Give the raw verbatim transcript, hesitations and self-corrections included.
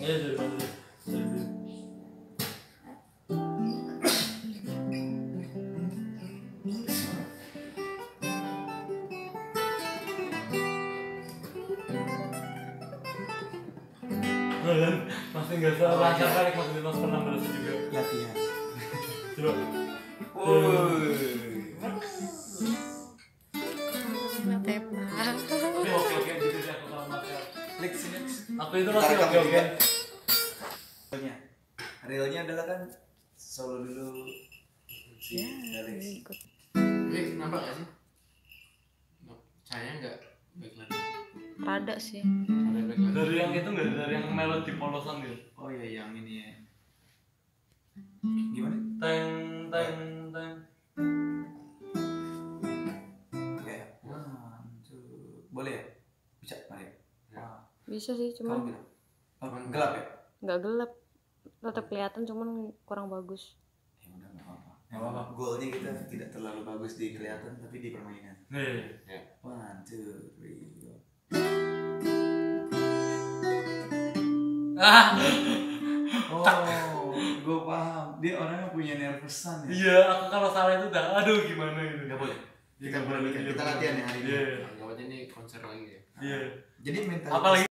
Iya dari mana? Masih nggak salah lancar kali Mas Dimas pernah merasa juga latihan. coba Matepa. tapi oke oke gitu sih aku sama Mas ya. Next next. Aku itu masih oke oke. Realnya, realnya adalah kan solo dulu si Ya, Alex. ikut. Tapi nampak gak sih? Cahaya nggak backlight. Rada sih. Ada backlight. Dari yang itu nggak dari yang melodi polosan gitu. Oh iya yang ini ya. Gimana? Teng teng teng. Oke. One, two. Boleh ya? Bisa, mari. Ya. Bisa sih, Kamu cuman bilang. Oh, gelap ya? nggak gelap. Tetap kelihatan, cuman kurang bagus. Ya udah nggak apa-apa. Nggak apa-apa. Golnya kita tidak terlalu bagus di kelihatan, tapi di permainan. Nih. Ya. One, two, three, go. Ah. Oh, gue paham. Dia orangnya punya nervousan ya. Iya, aku kalau salah itu udah aduh gimana gitu. Nggak boleh. Iya, Kita nggak boleh boleh, bikin. iya, Kita boleh. latihan ya hari ini. Iya. Anggap aja ini konser lagi ya. Iya. Jadi mental. Apalagi